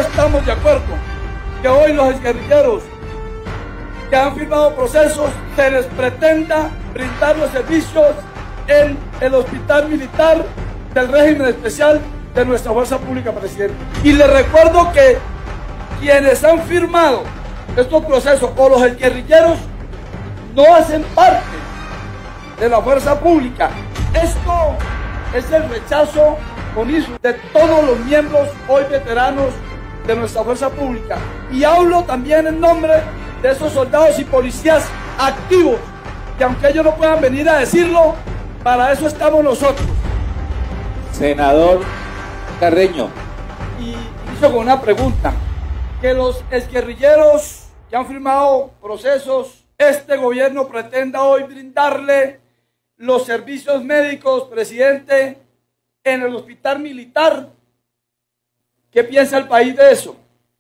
estamos de acuerdo que hoy los exguerrilleros que han firmado procesos se les pretenda brindar los servicios en el hospital militar del régimen especial de nuestra fuerza pública, presidente. Y les recuerdo que quienes han firmado estos procesos o los exguerrilleros no hacen parte de la fuerza pública. Esto es el rechazo onísono de todos los miembros hoy veteranos de nuestra fuerza pública. Y hablo también en nombre de esos soldados y policías activos, que aunque ellos no puedan venir a decirlo, para eso estamos nosotros. Senador Carreño. Y inicio con una pregunta. Que los exguerrilleros que han firmado procesos, este gobierno pretenda hoy brindarle los servicios médicos, presidente, en el hospital militar. ¿Qué piensa el país de eso?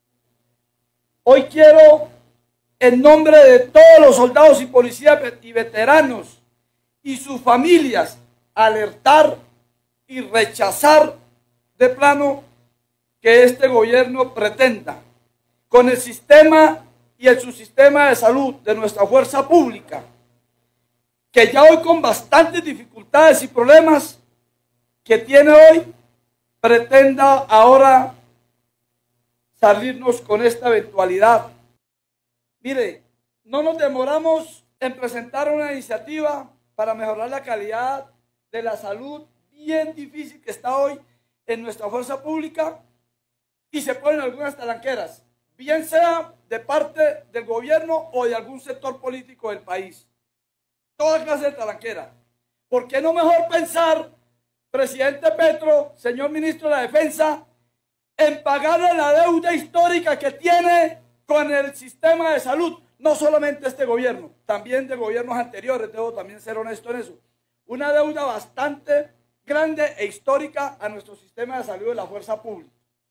Hoy quiero, en nombre de todos los soldados y policías y veteranos y sus familias, alertar y rechazar de plano que este gobierno pretenda, con el sistema y el subsistema de salud de nuestra fuerza pública, que ya hoy con bastantes dificultades y problemas que tiene hoy, pretenda ahora salirnos con esta eventualidad. Mire, no nos demoramos en presentar una iniciativa para mejorar la calidad de la salud bien difícil que está hoy en nuestra fuerza pública, y se ponen algunas talanqueras, bien sea de parte del gobierno o de algún sector político del país. Toda clase de talanquera. ¿Por qué no mejor pensar, presidente Petro, señor ministro de la Defensa, en pagarle la deuda histórica que tiene con el sistema de salud? No solamente este gobierno, también de gobiernos anteriores, debo también ser honesto en eso. Una deuda bastante grande e histórica a nuestro sistema de salud de la fuerza pública.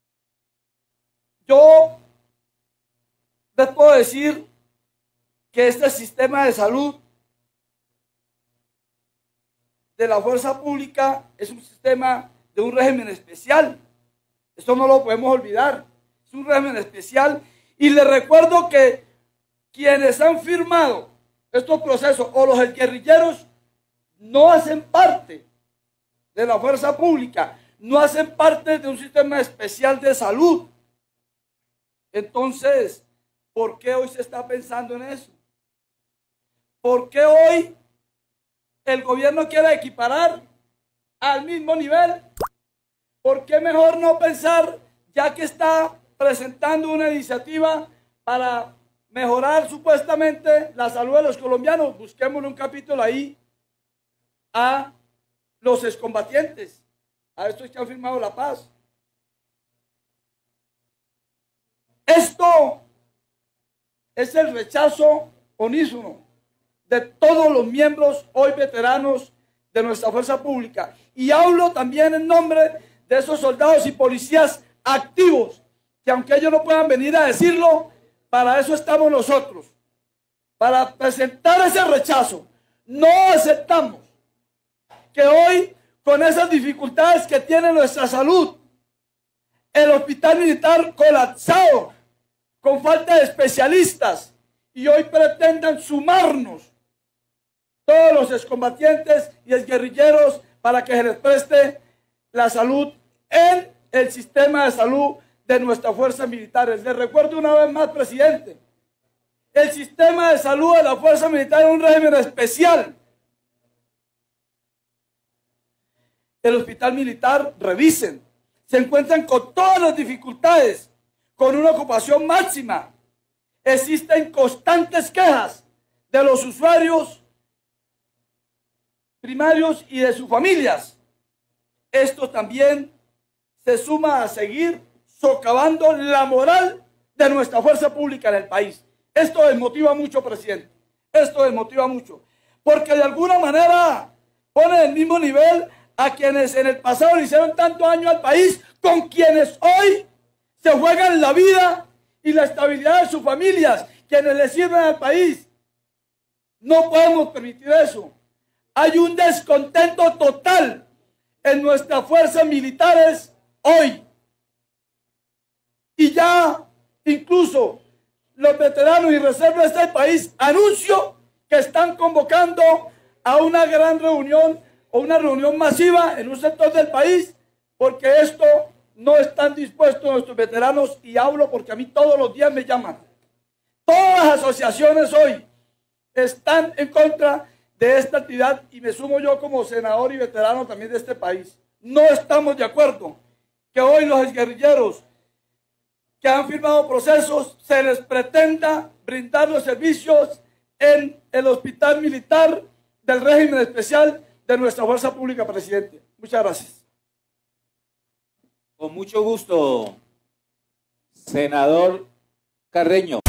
Yo les puedo decir que este sistema de salud de la fuerza pública es un sistema de un régimen especial. Esto no lo podemos olvidar. Es un régimen especial. Y les recuerdo que quienes han firmado estos procesos o los exguerrilleros no hacen parte de la fuerza pública, no hacen parte de un sistema especial de salud. Entonces, ¿por qué hoy se está pensando en eso? ¿Por qué hoy el gobierno quiere equiparar al mismo nivel? ¿Por qué mejor no pensar, ya que está presentando una iniciativa para mejorar supuestamente la salud de los colombianos? Busquémosle un capítulo ahí a los excombatientes, a estos que han firmado la paz. Esto es el rechazo unísono de todos los miembros hoy veteranos de nuestra fuerza pública. Y hablo también en nombre de esos soldados y policías activos, que aunque ellos no puedan venir a decirlo, para eso estamos nosotros, para presentar ese rechazo. No aceptamos que hoy, con esas dificultades que tiene nuestra salud, el hospital militar colapsado, con falta de especialistas, y hoy pretendan sumarnos todos los excombatientes y exguerrilleros para que se les preste la salud en el sistema de salud de nuestras fuerzas militares. Les recuerdo una vez más, presidente, el sistema de salud de la fuerza militar es un régimen especial. El hospital militar, revisen, se encuentran con todas las dificultades, con una ocupación máxima. Existen constantes quejas de los usuarios primarios y de sus familias. Esto también se suma a seguir socavando la moral de nuestra fuerza pública en el país. Esto desmotiva mucho, presidente. Esto desmotiva mucho. Porque de alguna manera pone del mismo nivel a quienes en el pasado le hicieron tanto daño al país, con quienes hoy se juegan la vida y la estabilidad de sus familias, quienes le sirven al país. No podemos permitir eso. Hay un descontento total en nuestras fuerzas militares hoy. Y ya incluso los veteranos y reservas de este país anuncio que están convocando a una gran reunión o una reunión masiva en un sector del país, porque esto no están dispuestos nuestros veteranos, y hablo porque a mí todos los días me llaman. Todas las asociaciones hoy están en contra de esta actividad y me sumo yo como senador y veterano también de este país. No estamos de acuerdo que hoy los exguerrilleros que han firmado procesos se les pretenda brindar los servicios en el hospital militar del régimen especial de nuestra fuerza pública, presidente. Muchas gracias. Con mucho gusto, senador Carreño.